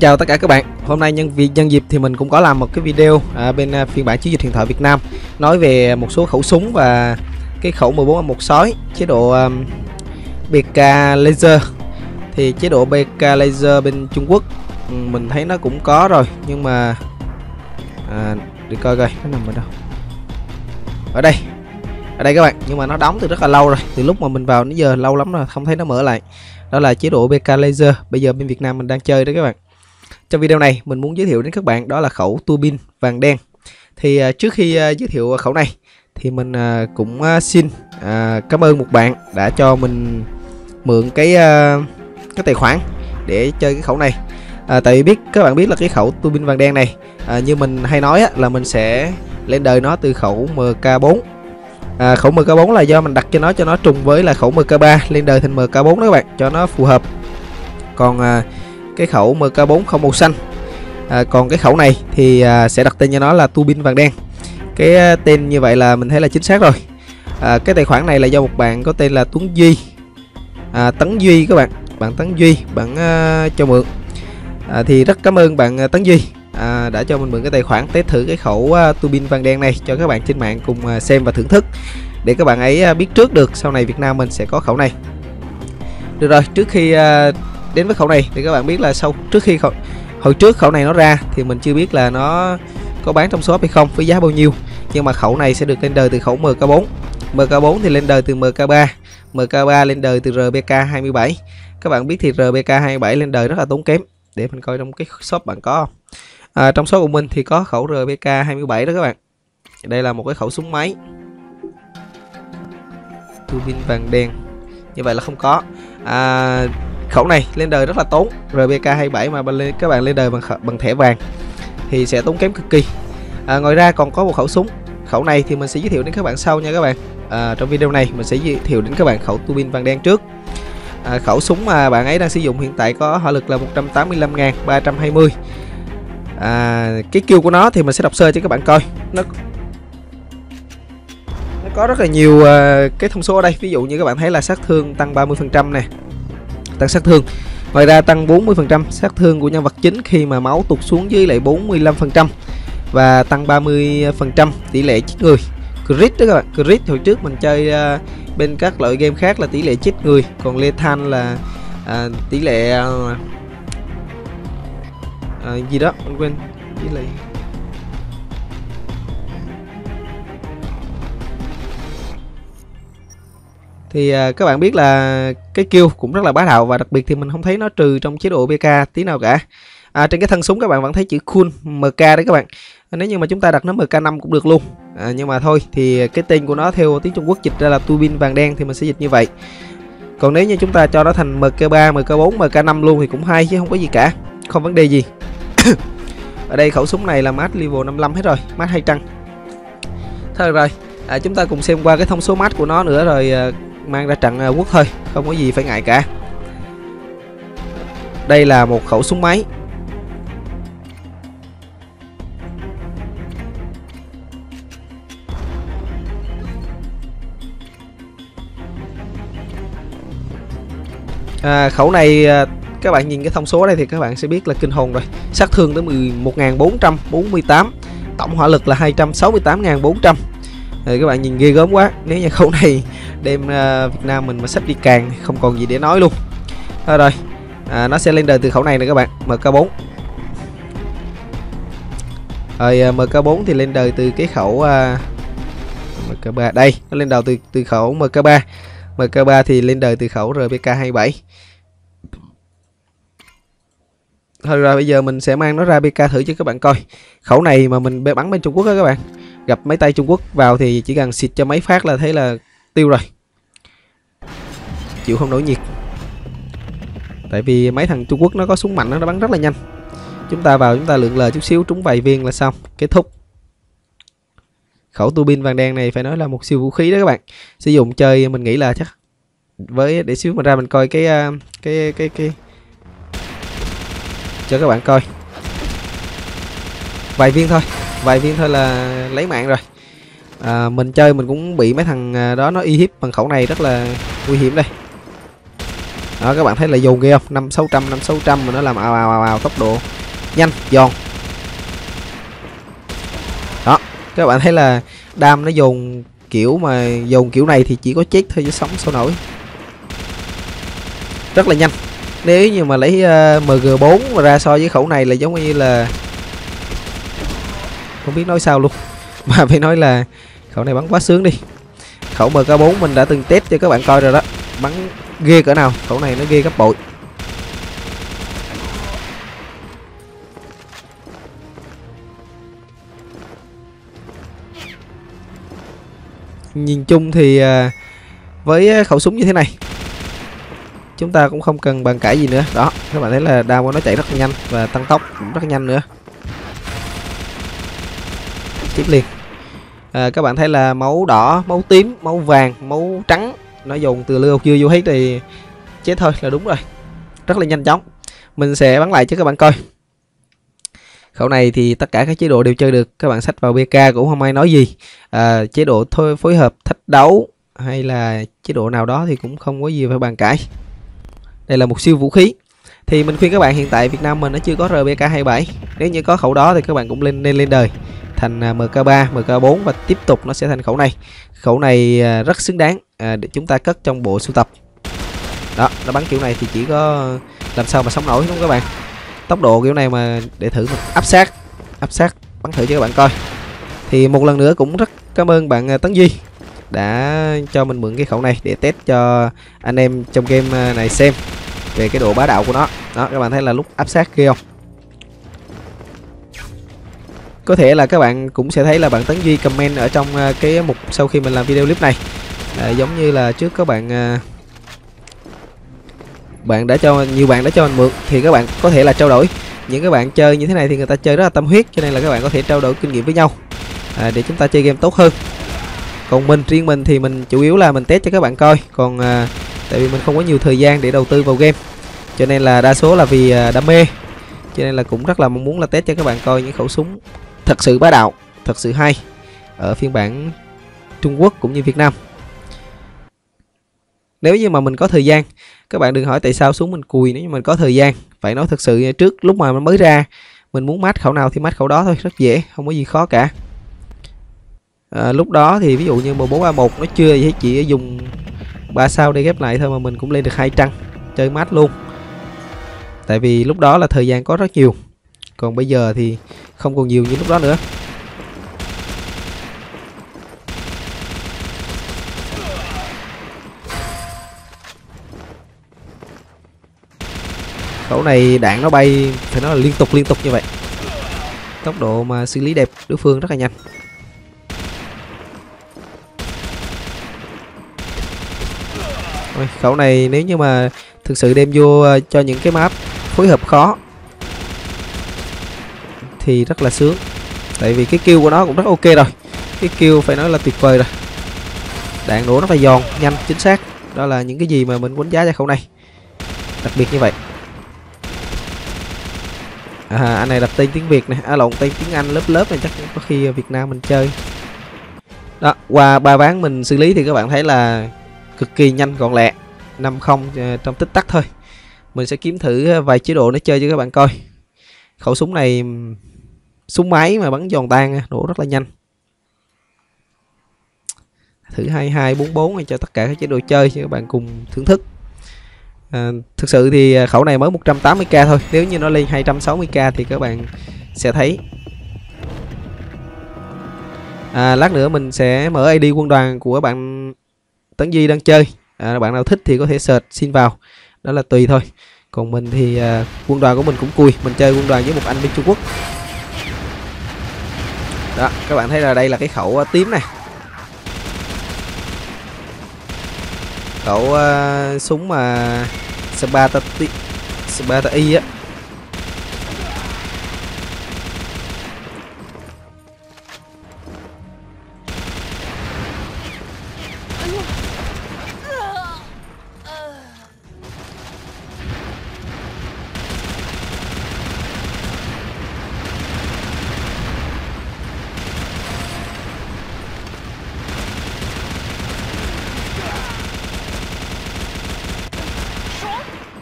Chào tất cả các bạn. Hôm nay nhân dịp thì mình cũng có làm một cái video bên phiên bản chiến dịch huyền thoại Việt Nam nói về một số khẩu súng và cái khẩu 14A1 sói chế độ BK laser. Thì chế độ BK laser bên Trung Quốc mình thấy nó cũng có rồi, nhưng mà để coi coi nó nằm ở đâu. Ở đây các bạn, nhưng mà nó đóng từ rất là lâu rồi, từ lúc mà mình vào đến giờ lâu lắm rồi không thấy nó mở lại. Đó là chế độ BK laser, bây giờ bên Việt Nam mình đang chơi đấy các bạn. Trong video này mình muốn giới thiệu đến các bạn đó là khẩu tua bin vàng đen. Thì trước khi giới thiệu khẩu này thì mình cũng xin cảm ơn một bạn đã cho mình mượn cái tài khoản để chơi cái khẩu này. Tại vì các bạn biết là cái khẩu tua bin vàng đen này như mình hay nói là mình sẽ lên đời nó từ khẩu MK4. Khẩu MK4 là do mình đặt cho nó trùng với là khẩu MK3 lên đời thành MK4 đó các bạn, cho nó phù hợp. Còn cái khẩu MK4 không màu xanh. Còn cái khẩu này thì sẽ đặt tên cho nó là tua bin vàng đen. Cái tên như vậy là mình thấy là chính xác rồi. Cái tài khoản này là do một bạn có tên là Tuấn Duy, Tấn Duy các bạn, bạn Tấn Duy bạn cho mượn. Thì rất cảm ơn bạn Tấn Duy đã cho mình mượn cái tài khoản test thử cái khẩu tua bin vàng đen này cho các bạn trên mạng cùng xem và thưởng thức, để các bạn ấy biết trước được sau này Việt Nam mình sẽ có khẩu này. Được rồi, trước khi đến với khẩu này thì các bạn biết là hồi trước khẩu này nó ra thì mình chưa biết là nó có bán trong shop hay không, với giá bao nhiêu. Nhưng mà khẩu này sẽ được lên đời từ khẩu MK4. MK4 thì lên đời từ MK3. MK3 lên đời từ RBK27. Các bạn biết thì RBK27 lên đời rất là tốn kém. Để mình coi trong cái shop bạn có không. Trong shop của mình thì có khẩu RBK27 đó các bạn. Đây là một cái khẩu súng máy tua bin vàng đen. Như vậy là không có. Khẩu này lên đời rất là tốn. RBK27 mà các bạn lên đời bằng thẻ vàng thì sẽ tốn kém cực kỳ. Ngoài ra còn có một khẩu súng. Khẩu này thì mình sẽ giới thiệu đến các bạn sau nha các bạn. Trong video này mình sẽ giới thiệu đến các bạn khẩu tua bin vàng đen trước. Khẩu súng mà bạn ấy đang sử dụng hiện tại có hỏa lực là 185.320. Cái kill của nó thì mình sẽ đọc sơ cho các bạn coi. Nó có rất là nhiều cái thông số ở đây. Ví dụ như các bạn thấy là sát thương tăng 30% nè, tăng sát thương. Ngoài ra tăng 40% sát thương của nhân vật chính khi mà máu tụt xuống dưới lại 45%, và tăng 30% tỷ lệ chết người. Crit đó các bạn, crit hồi trước mình chơi bên các loại game khác là tỷ lệ chết người, còn lethal là tỷ lệ gì đó mình quên tỷ lệ. Thì các bạn biết là cái kill cũng rất là bá đạo, và đặc biệt thì mình không thấy nó trừ trong chế độ BK tí nào cả. Trên cái thân súng các bạn vẫn thấy chữ cool MK đấy các bạn. Nếu như mà chúng ta đặt nó MK5 cũng được luôn. Nhưng mà thôi thì cái tên của nó theo tiếng Trung Quốc dịch ra là tua bin vàng đen thì mình sẽ dịch như vậy. Còn nếu như chúng ta cho nó thành MK3, MK4, MK5 luôn thì cũng hay chứ không có gì cả, không vấn đề gì. Ở đây khẩu súng này là mát level 55 hết rồi, mát 200. Thôi rồi, chúng ta cùng xem qua cái thông số mát của nó nữa rồi mang ra trận quốc thôi, không có gì phải ngại cả. Đây là một khẩu súng máy. Khẩu này các bạn nhìn cái thông số đây thì các bạn sẽ biết là kinh hồn rồi. Sát thương tới 11.448, tổng hỏa lực là 268.400. Các bạn nhìn ghê gớm quá. Nếu như khẩu này đem Việt Nam mình mà sắp đi càng không còn gì để nói luôn. Rồi nó sẽ lên đời từ khẩu này nè các bạn, MK4. Rồi MK4 thì lên đời từ cái khẩu MK3. Đây nó lên đầu từ khẩu MK3. MK3 thì lên đời từ khẩu RBK27. Thôi rồi bây giờ mình sẽ mang nó ra BK thử cho các bạn coi. Khẩu này mà mình bắn bên Trung Quốc đó các bạn, gặp mấy tay Trung Quốc vào thì chỉ cần xịt cho mấy phát là thấy là tiêu rồi, chịu không nổi nhiệt. Tại vì mấy thằng Trung Quốc nó có súng mạnh, nó bắn rất là nhanh. Chúng ta vào chúng ta lượn lờ chút xíu trúng vài viên là xong, kết thúc. Khẩu tua bin vàng đen này phải nói là một siêu vũ khí đó các bạn. Sử dụng chơi mình nghĩ là chắc với để xíu mình ra mình coi cái cho các bạn coi. Vài viên thôi là lấy mạng rồi. Mình chơi mình cũng bị mấy thằng đó nó uy hiếp bằng khẩu này rất là nguy hiểm đây. Đó, các bạn thấy là dồn ghê không? 500-600 mà nó làm ào tốc độ nhanh giòn. Đó, các bạn thấy là đam nó dồn kiểu mà dồn kiểu này thì chỉ có chết thôi chứ sống sao nổi. Rất là nhanh. Nếu như mà lấy MG4 mà ra so với khẩu này là giống như là không biết nói sao luôn. Mà phải nói là khẩu này bắn quá sướng đi. Khẩu MK4 mình đã từng test cho các bạn coi rồi đó. Bắn ghê cỡ nào, khẩu này nó ghê gấp bội. Nhìn chung thì với khẩu súng như thế này chúng ta cũng không cần bàn cãi gì nữa. Đó, các bạn thấy là đao của nó chạy rất là nhanh và tăng tốc cũng rất nhanh nữa. Tiếp liền. Các bạn thấy là máu đỏ, máu tím, máu vàng, máu trắng nó dồn từ lưỡi dưa vô hết thì chết thôi là đúng rồi. Rất là nhanh chóng. Mình sẽ bắn lại cho các bạn coi. Khẩu này thì tất cả các chế độ đều chơi được. Các bạn xách vào BK cũng không ai nói gì. Chế độ phối hợp thách đấu hay là chế độ nào đó thì cũng không có gì phải bàn cãi. Đây là một siêu vũ khí. Thì mình khuyên các bạn, hiện tại Việt Nam mình nó chưa có RBK27. Nếu như có khẩu đó thì các bạn cũng nên lên đời thành MK3, MK4 và tiếp tục nó sẽ thành khẩu này. Khẩu này rất xứng đáng để chúng ta cất trong bộ sưu tập. Đó, nó bắn kiểu này thì chỉ có làm sao mà sống nổi, đúng không các bạn? Tốc độ kiểu này mà để thử áp sát bắn thử cho các bạn coi. Thì một lần nữa cũng rất cảm ơn bạn Tấn Duy đã cho mình mượn cái khẩu này để test cho anh em trong game này xem về cái độ bá đạo của nó. Đó, các bạn thấy là lúc áp sát ghê không? Có thể là các bạn cũng sẽ thấy là bạn Tấn Duy comment ở trong cái mục sau khi mình làm video clip này. Giống như là trước các bạn nhiều bạn đã cho mình mượn thì các bạn có thể là trao đổi. Những các bạn chơi như thế này thì người ta chơi rất là tâm huyết, cho nên là các bạn có thể trao đổi kinh nghiệm với nhau để chúng ta chơi game tốt hơn. Còn riêng mình thì mình chủ yếu là mình test cho các bạn coi. Còn tại vì mình không có nhiều thời gian để đầu tư vào game, cho nên là đa số là vì đam mê, cho nên là cũng rất là mong muốn là test cho các bạn coi những khẩu súng thật sự bá đạo, thật sự hay ở phiên bản Trung Quốc cũng như Việt Nam. Nếu như mà mình có thời gian, các bạn đừng hỏi tại sao súng mình cùi. Nếu như mình có thời gian, phải nói thật sự trước lúc mà nó mới ra, mình muốn match khẩu nào thì match khẩu đó thôi, rất dễ, không có gì khó cả. Lúc đó thì ví dụ như 1431 nó chưa gì hết, chỉ dùng 3 sao để ghép lại thôi mà mình cũng lên được 2 trăng chơi match luôn. Tại vì lúc đó là thời gian có rất nhiều, còn bây giờ thì không còn nhiều như lúc đó nữa. Khẩu này đạn nó bay phải nói là liên tục như vậy. Tốc độ mà xử lý đẹp đối phương rất là nhanh. Khẩu này nếu như mà thực sự đem vô cho những cái map phối hợp khó thì rất là sướng. Tại vì cái kill của nó cũng rất ok rồi. Cái kill phải nói là tuyệt vời rồi. Đạn nổ rất là giòn, nhanh, chính xác. Đó là những cái gì mà mình đánh giá cho khẩu này. Đặc biệt như vậy. Anh này đặt tên tiếng Việt này, lộn, tên tiếng Anh lớp này chắc có khi Việt Nam mình chơi. Đó, qua 3 ván mình xử lý thì các bạn thấy là cực kỳ nhanh gọn lẹ, 5-0 trong tích tắc thôi. Mình sẽ kiếm thử vài chế độ để chơi cho các bạn coi. Khẩu súng này súng máy mà bắn giòn tan, nổ rất là nhanh. Thử 22, 44 cho tất cả các chế độ chơi cho các bạn cùng thưởng thức. Thực sự thì khẩu này mới 180k thôi. Nếu như nó lên 260k thì các bạn sẽ thấy. Lát nữa mình sẽ mở ID quân đoàn của bạn Tấn Duy đang chơi. Bạn nào thích thì có thể search xin vào. Đó là tùy thôi. Còn mình thì quân đoàn của mình cũng cùi. Mình chơi quân đoàn với một anh bên Trung Quốc. Đó, các bạn thấy là đây là cái khẩu tím này. Khẩu súng mà Sparta Y á.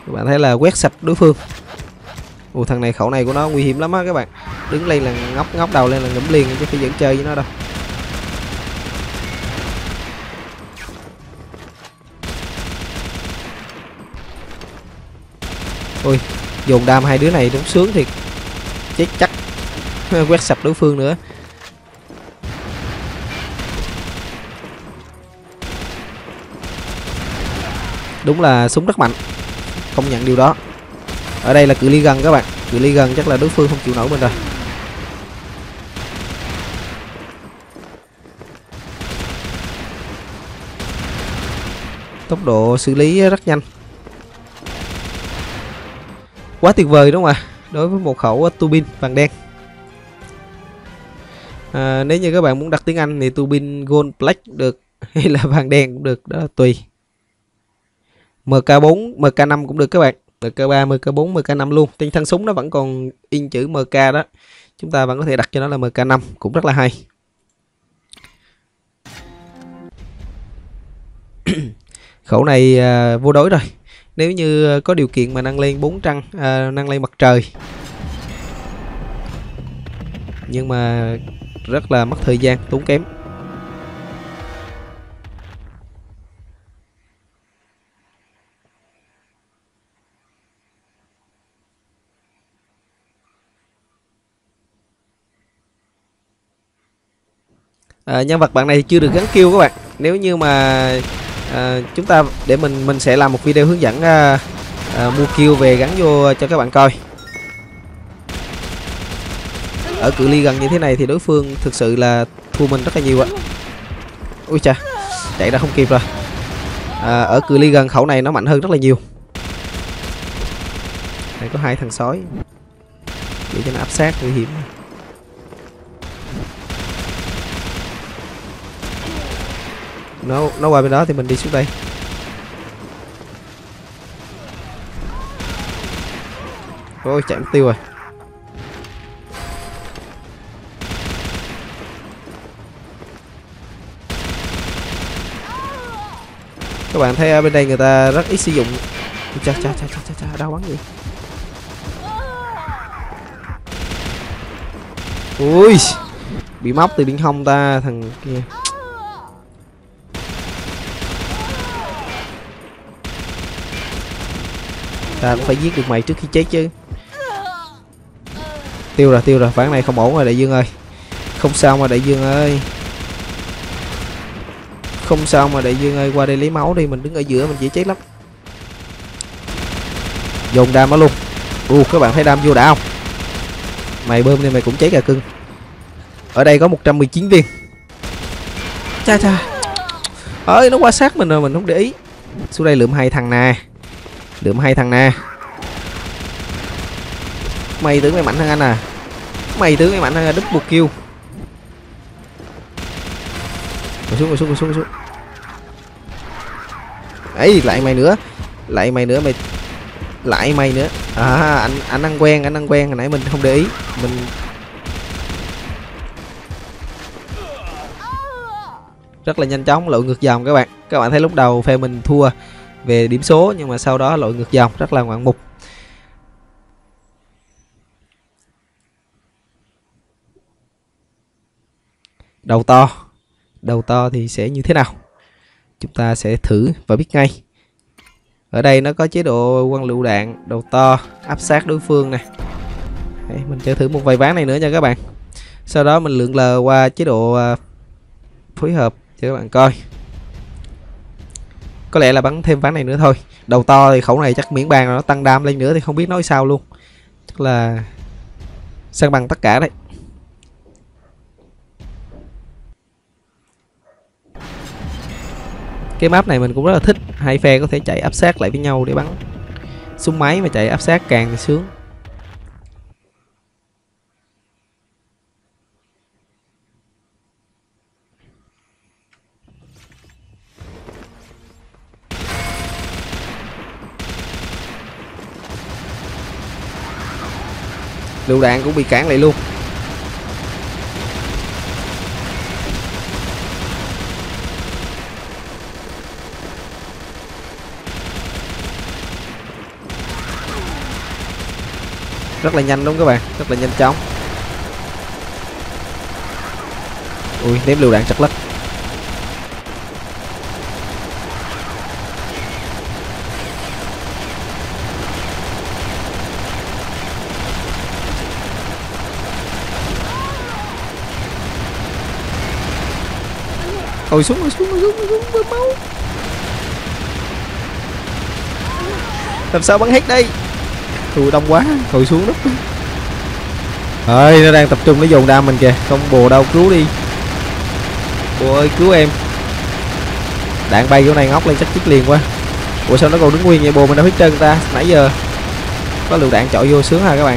Các bạn thấy là quét sạch đối phương. Ồ, thằng này khẩu này của nó nguy hiểm lắm á các bạn. Đứng lên là ngóc đầu lên là ngẫm liền chứ phải dẫn chơi với nó đâu. Ôi, dồn đam hai đứa này đúng sướng thiệt. Chết chắc. Quét sạch đối phương nữa. Đúng là súng rất mạnh, công nhận điều đó. Ở đây là cự ly gần các bạn, cự ly gần chắc là đối phương không chịu nổi mình rồi. Tốc độ xử lý rất nhanh, quá tuyệt vời đúng không ạ? Đối với một khẩu tua bin vàng đen. Nếu như các bạn muốn đặt tiếng Anh thì tua bin Gold Black được hay là vàng đen cũng được, đó là tùy. MK4, MK5 cũng được các bạn. MK3, MK4, MK5 luôn. Trên thân súng nó vẫn còn in chữ MK đó. Chúng ta vẫn có thể đặt cho nó là MK5, cũng rất là hay. Khẩu này vô đối rồi. Nếu như có điều kiện mà nâng lên 4 trăng, nâng lên mặt trời. Nhưng mà rất là mất thời gian, tốn kém. Nhân vật bạn này chưa được gắn kill các bạn. Nếu như mà chúng ta để mình sẽ làm một video hướng dẫn mua kill về gắn vô cho các bạn coi. Ở cự ly gần như thế này thì đối phương thực sự là thua mình rất là nhiều ạ. Ui chà, chạy ra không kịp rồi. Ở cự ly gần khẩu này nó mạnh hơn rất là nhiều. Đây có hai thằng sói để cho nó áp sát, nguy hiểm. Nó qua bên đó thì mình đi xuống đây. Ôi chạy mất tiêu rồi. Các bạn thấy ở bên đây người ta rất ít sử dụng. Chà đau bắn gì. Ui, bị móc từ bên hông ta thằng kia. Ta cũng phải giết được mày trước khi chết chứ. Tiêu rồi, ván này không ổn rồi đại dương ơi. Không sao mà đại dương ơi. Không sao mà đại dương ơi, qua đây lấy máu đi, mình đứng ở giữa mình dễ chết lắm. Dồn đam nó luôn. Các bạn thấy đam vô đã không? Mày bơm nên mày cũng cháy cả cưng. Ở đây có 119 viên. Cha. Ơi nó qua sát mình rồi mình không để ý. Xuống đây lượm hai thằng nè. Mày tưởng mày mạnh hơn anh à? Mày tưởng mày mạnh hơn double kill. Ngồi xuống. Ấy lại mày nữa mày. Lại mày nữa. Anh ăn quen, hồi nãy mình không để ý. Mình rất là nhanh chóng lội ngược dòng các bạn. Các bạn thấy lúc đầu phe mình thua về điểm số nhưng mà sau đó lội ngược dòng rất là ngoạn mục. Đầu to thì sẽ như thế nào? Chúng ta sẽ thử và biết ngay. Ở đây nó có chế độ quăng lựu đạn, đầu to, áp sát đối phương nè. Đấy, mình sẽ thử một vài ván này nữa nha các bạn. Sau đó mình lượn lờ qua chế độ phối hợp cho các bạn coi. Có lẽ là bắn thêm ván này nữa thôi. Đầu to thì khẩu này chắc miễn bàn nó tăng đam lên nữa thì không biết nói sao luôn. Chắc là sang bằng tất cả đấy. Cái map này mình cũng rất là thích. Hai phe có thể chạy áp sát lại với nhau để bắn. Súng máy mà chạy áp sát càng sướng. Lựu đạn cũng bị cản lại luôn. Rất là nhanh đúng không các bạn, rất là nhanh chóng. Ui, ném lựu đạn trật lất. Ngồi xuống bơm máu. Làm sao bắn hết đây? Tụi đông quá, ngồi xuống đất. Ơi, nó đang tập trung nó dồn đam mình kìa, không bồ đâu, cứu đi. Bồ ơi cứu em. Đạn bay chỗ này ngóc lên chắc chết liền quá. Ủa sao nó còn đứng nguyên vậy bồ, mình đâu hết trơn ta, nãy giờ có lựu đạn chọi vô sướng ha các bạn.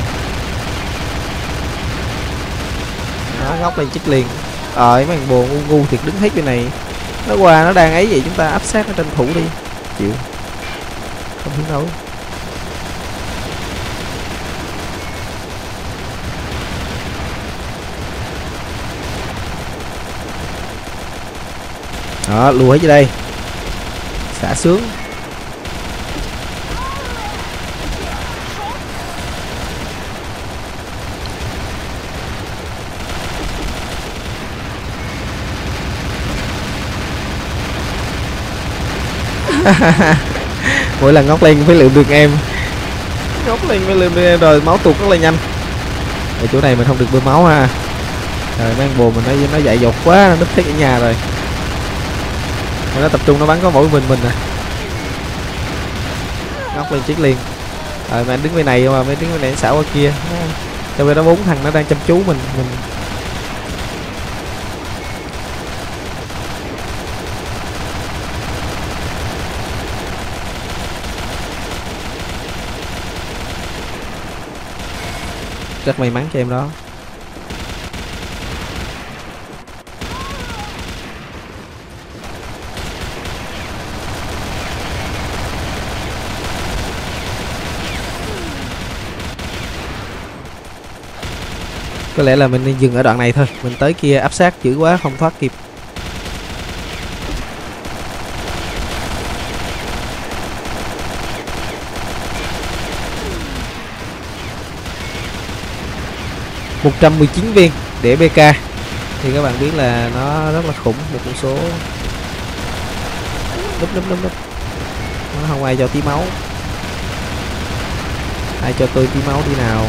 Nó ngóc lên chết liền. Mấy thằng bồ ngu thiệt, đứng hết bên này. Nó qua nó đang ấy vậy, chúng ta áp sát nó tranh thủ đi. Chịu. Không hiểu đâu. Đó, lùa hết dưới đây. Xả sướng. Mỗi lần ngóc lên phải lượm được em. Ngóc lên phải lượm được em rồi máu tụt rất là nhanh. Ở chỗ này mình không được bơm máu ha. Rồi mấy bồ mình nó dại dột quá, nó núp hết ở nhà rồi. Nó tập trung nó bắn có mỗi mình nè. Ngóc lên chết liền. Rồi mà anh đứng bên này mà mấy đứng bên này xảo qua kia. Trong khi đó 4 thằng nó đang chăm chú mình. Rất may mắn cho em đó. Có lẽ là mình nên dừng ở đoạn này thôi. Mình tới kia áp sát dữ quá không thoát kịp. $119 viên để BK. Thì các bạn biết là nó rất là khủng. Một con số núp. Nó không ai cho tí máu. Ai cho tôi tí máu đi nào.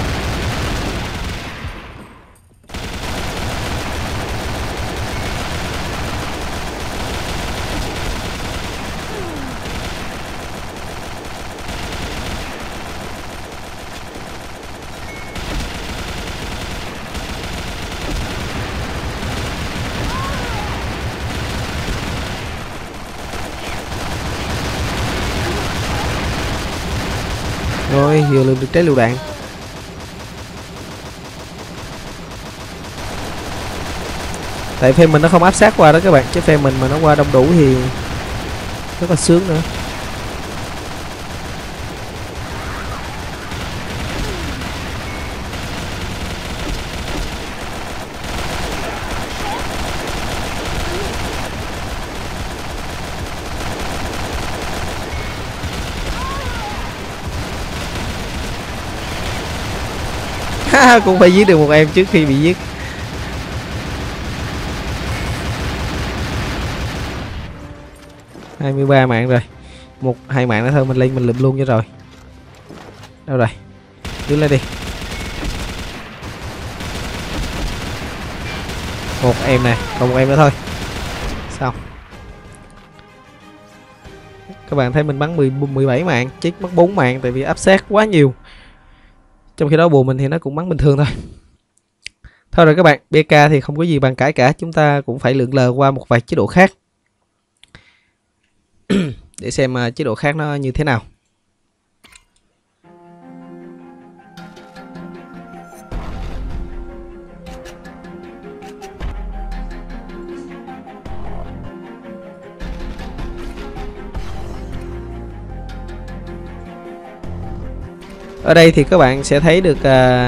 Rồi vừa lượm được trái lựu đạn. Tại phe mình nó không áp sát qua đó các bạn, chứ phe mình mà nó qua đông đủ thì rất là sướng nữa. Cũng phải giết được một em trước khi bị giết. Hai 23 mạng rồi. 1-2 mạng nữa thôi mình lên mình lụm luôn cho rồi. Đâu rồi? Đứng lên đi. Một em nè, còn một em nữa thôi. Xong. Các bạn thấy mình bắn 17 mạng, chết mất 4 mạng tại vì áp sát quá nhiều. Trong khi đó bồ mình thì nó cũng bắn bình thường thôi. Thôi rồi các bạn, BK thì không có gì bàn cãi cả. Chúng ta cũng phải lượn lờ qua một vài chế độ khác để xem chế độ khác nó như thế nào. Ở đây thì các bạn sẽ thấy được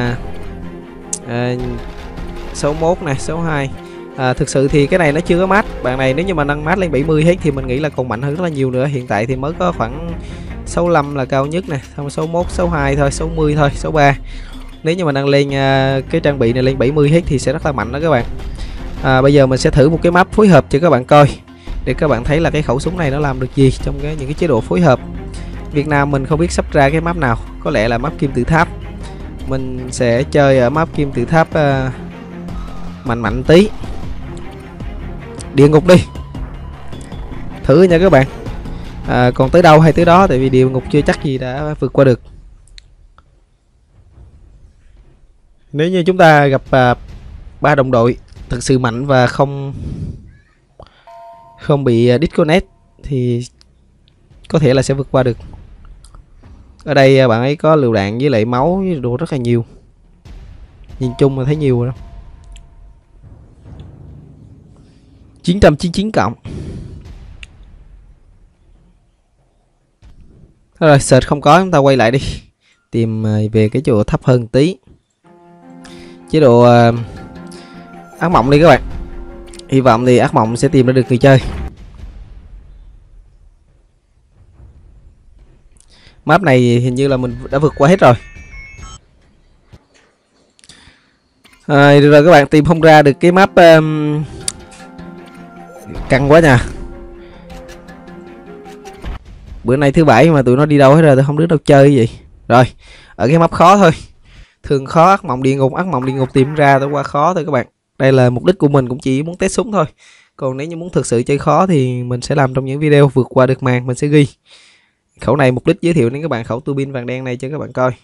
số 1 này, số 2. Thực sự thì cái này nó chưa có mát. Bạn này nếu như mà nâng mát lên 70 hết thì mình nghĩ là còn mạnh hơn rất là nhiều nữa. Hiện tại thì mới có khoảng 65 là cao nhất nè, xong số 1, số 2 thôi, số 10 thôi, số 3. Nếu như mà nâng lên cái trang bị này lên 70 hết thì sẽ rất là mạnh đó các bạn. Bây giờ mình sẽ thử một cái map phối hợp cho các bạn coi, để các bạn thấy là cái khẩu súng này nó làm được gì trong những cái chế độ phối hợp. Việt Nam mình không biết sắp ra cái map nào, có lẽ là map kim tự tháp. Mình sẽ chơi ở map kim tự tháp mạnh mạnh tí. Địa ngục đi, thử nha các bạn. Còn tới đâu hay tới đó, tại vì địa ngục chưa chắc gì đã vượt qua được. Nếu như chúng ta gặp 3 đồng đội thực sự mạnh và không bị disconnect thì có thể là sẽ vượt qua được. Ở đây bạn ấy có lựu đạn với lại máu với đồ rất là nhiều. Nhìn chung mà thấy nhiều rồi đó. 999 cộng. Rồi search không có, chúng ta quay lại đi, tìm về cái chỗ thấp hơn tí, chế độ ác mộng đi các bạn. Hy vọng thì ác mộng sẽ tìm ra được người chơi. Map này hình như là mình đã vượt qua hết rồi. Được rồi các bạn, tìm không ra được cái map căng quá nha. Bữa nay thứ bảy mà tụi nó đi đâu hết rồi, tôi không biết đâu chơi gì. Rồi, ở cái map khó thôi. Thường khó, ác mộng địa ngục tìm ra tôi qua khó thôi các bạn. Đây là mục đích của mình, cũng chỉ muốn test súng thôi. Còn nếu như muốn thực sự chơi khó thì mình sẽ làm trong những video vượt qua được màn, mình sẽ ghi. Khẩu này mục đích giới thiệu đến các bạn khẩu tua bin vàng đen này cho các bạn coi.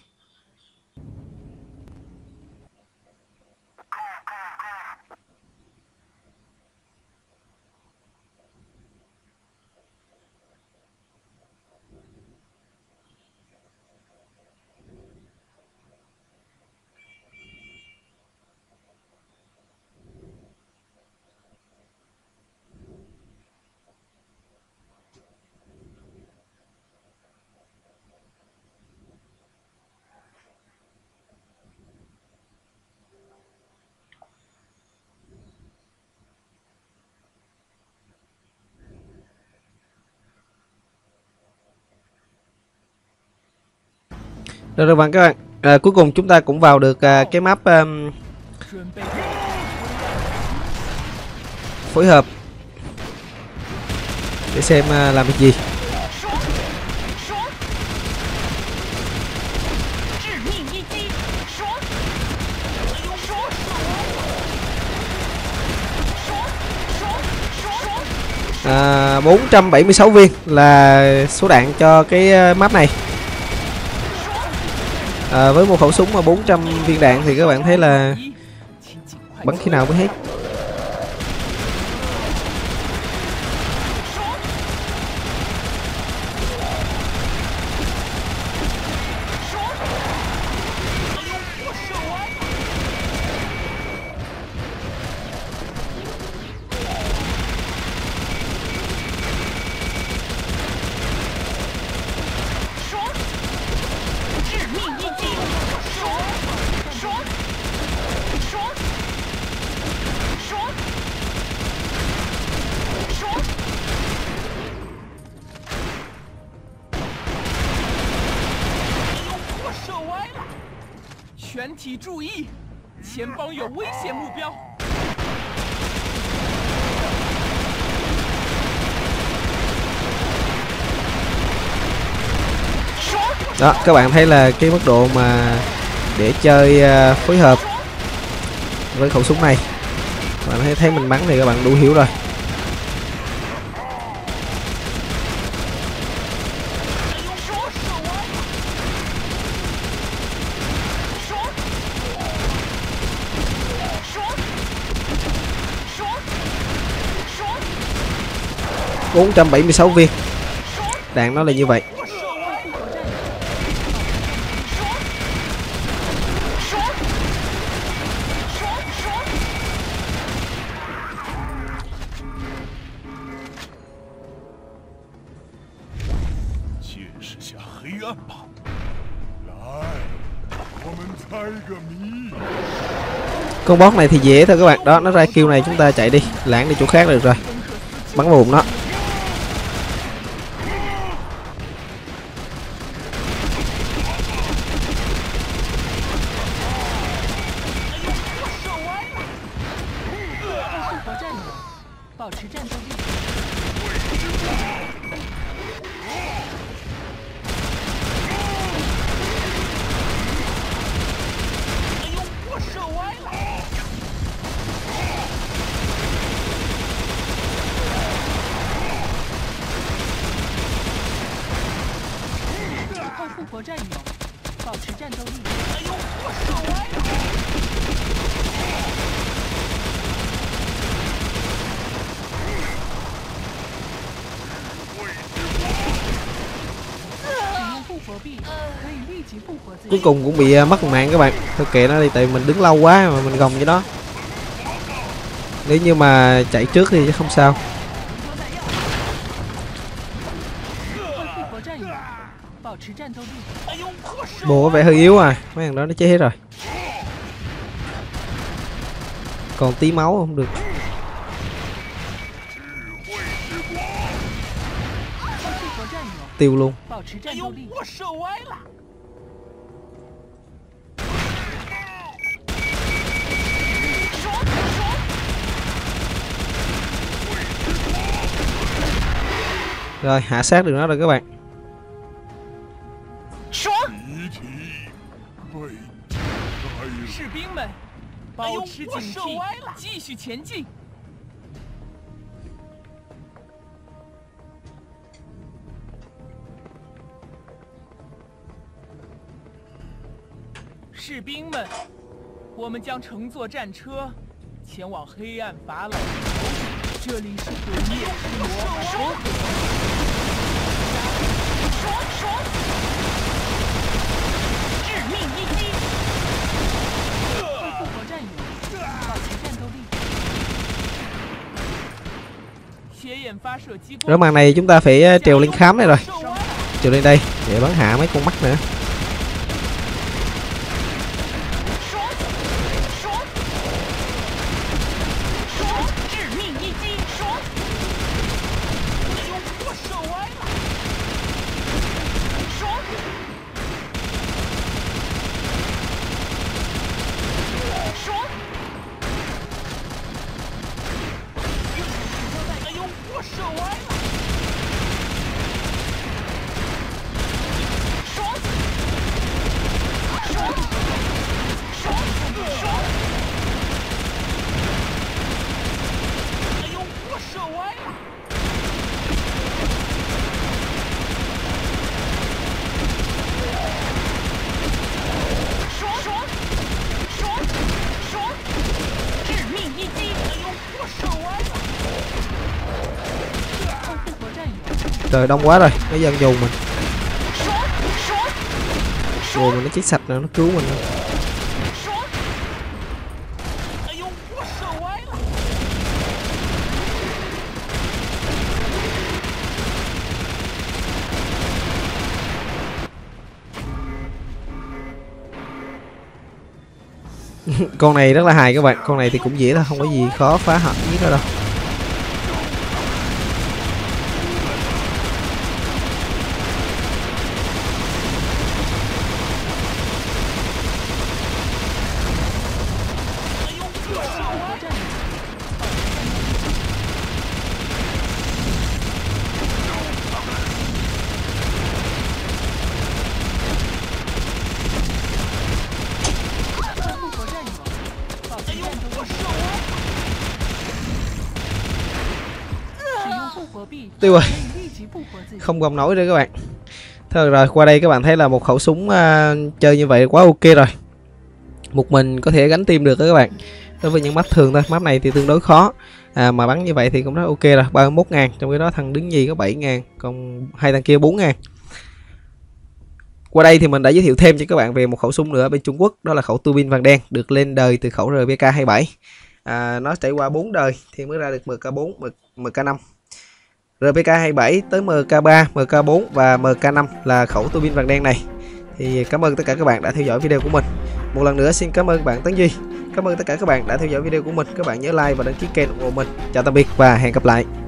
Rồi các bạn, cuối cùng chúng ta cũng vào được cái map phối hợp để xem làm được gì. À, 476 viên là số đạn cho cái map này. Với một khẩu súng mà 400 viên đạn thì các bạn thấy là bắn khi nào mới hết. Đó, các bạn thấy là cái mức độ mà để chơi phối hợp với khẩu súng này, các bạn thấy mình bắn thì các bạn đủ hiểu rồi. $476 viên đạn nó là như vậy. Con boss này thì dễ thôi các bạn. Đó, nó ra kill này chúng ta chạy đi, lãng đi chỗ khác được rồi. Bắn vào bụng nó. Cuối cùng cũng bị mất mạng các bạn. Thôi kệ nó đi, tại mình đứng lâu quá mà mình gồng cho nó. Nếu như mà chạy trước thì chứ không sao. Bồ có vẻ hơi yếu à, mấy thằng đó nó chết hết rồi. Còn tí máu không được. Tiêu luôn. Rồi hạ sát được nó rồi các bạn. 士兵们，我们将乘坐战车前往黑暗法老。这里是毁灭之魔魔致命一击！复活战友，保持战斗力。血眼发射激光。 Ở màn này chúng ta phải trèo lên khám này rồi. Trèo lên đây để bắn hạ mấy con mắt nữa. Trời đông quá rồi, nó dân dù mình. Dù mình nó chết sạch rồi, nó cứu mình rồi. Con này rất là hài các bạn, con này thì cũng dễ thôi, không có gì khó phá hỏng với nó đâu. Tiêu rồi, không gom nổi nữa các bạn. Thôi rồi, qua đây các bạn thấy là một khẩu súng chơi như vậy quá ok rồi. Một mình có thể gánh team được đó các bạn. Đối với những map thường thôi, map này thì tương đối khó. Mà bắn như vậy thì cũng rất ok rồi, 31.000. Trong cái đó thằng đứng nhì có 7.000, còn hai thằng kia 4.000. Qua đây thì mình đã giới thiệu thêm cho các bạn về một khẩu súng nữa bên Trung Quốc, đó là khẩu tua bin vàng đen, được lên đời từ khẩu RPK-27. Nó trải qua 4 đời thì mới ra được MK4, MK5. RPK-27 tới MK3, MK4 và MK5 là khẩu tua bin vàng đen này. Thì cảm ơn tất cả các bạn đã theo dõi video của mình. Một lần nữa xin cảm ơn bạn Tấn Duy. Cảm ơn tất cả các bạn đã theo dõi video của mình. Các bạn nhớ like và đăng ký kênh ủng hộ mình. Chào tạm biệt và hẹn gặp lại.